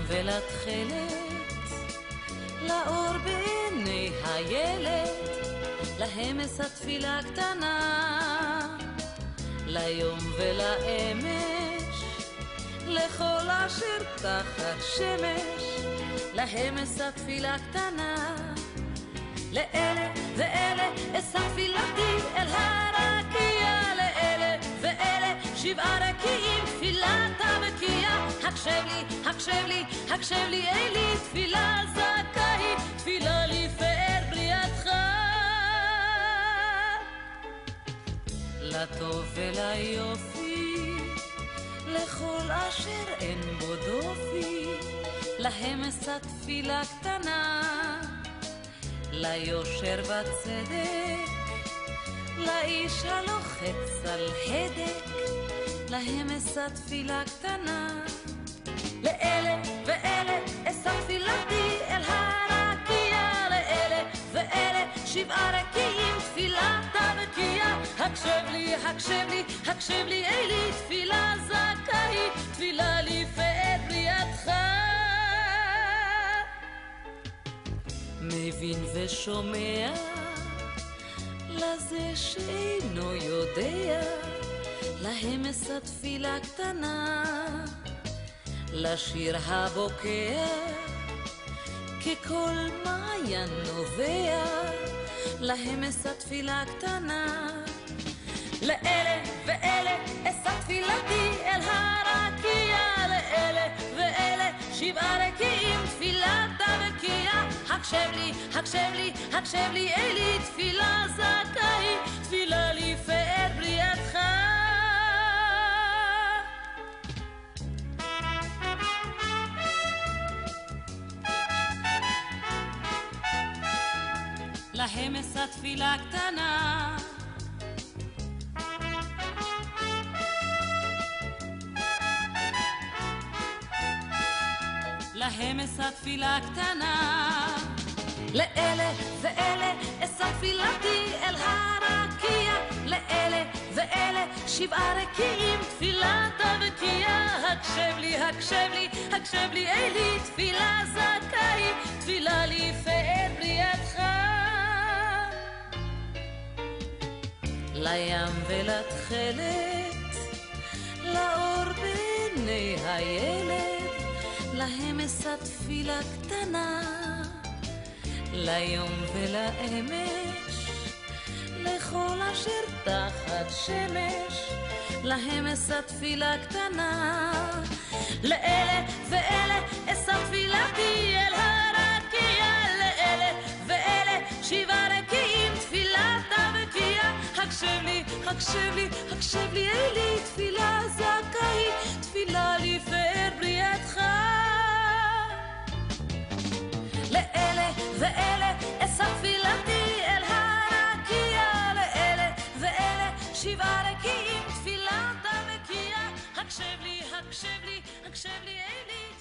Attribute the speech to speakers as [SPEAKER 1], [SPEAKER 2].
[SPEAKER 1] ולתכלת, לאור בעיני הילד, להם אשא תפילה קטנה, ליום ולאמש, לכל אשר תחת שמש, להם אשא תפילה קטנה. לאלה ואלה אשא תפילתי אל הרקיע, לאלה ואלה שבעה רקיעים תפילת הבקיע. הקשב לי, הקשב לי, הקשב לי אלי, תפילה זכה היא, תפילה לפאר בריאתך. לטוב וליופי, לכל אשר אין בו דופי, להם אשא תפילה קטנה, ליושר בצדק, לאיש הלוחץ על הדק, להם אשא תפילה קטנה. לאלה ואלה אשא תפילתי אל הרקיע, לאלה ואלה שבעה רקיעים תפילת הבקיע. הקשב לי, הקשב לי, הקשב לי אלי, תפילה זכה היא, תפילה לפאר בריאתך. מבין ושומע לזה שאינו יודע, להם אשא תפילה קטנה, לשיר הבוקע ככל מעיין נובע, להם אשא תפילה קטנה. לאלה ואלה אשא תפילתי אל הרקיע, לאלה ואלה שבעה רקיעים תפילת הבקיע. הקשב לי, הקשב לי, הקשב לי אלי, תפילה זכה היא, תפילה לפאר בריאתך. להם אשא תפילה קטנה, להם אשא תפילה קטנה. לאלה ואלה אשא תפילתי אל הרקיע, לאלה ואלה שבעה רקיעים תפילת הבקיע. הקשב לי, הקשב לי, הקשב לי אלי, תפילה זכה היא, תפילה לפאר בריאתך. לים ולתכלת, לאור בעיני הילד, להם אשא תפילה קטנה, ליום ולאמש, לכל אשר תחת שמש, להם אשא תפילה קטנה. לאלה ואלה אשא תפילתי אל הרקיע, לאלה ואלה שבעה רקיעים תפילת הבקיע. הקשב לי, הקשב לי, הקשב לי אלי, תפילה זכה היא, תפילה לפאר בריאתך. לאלה ואלה אשא תפילתי אל הרקיע, לאלה ואלה שבעה רקיעים תפילת הבקיע. הקשב לי, הקשב לי, הקשב לי אלי,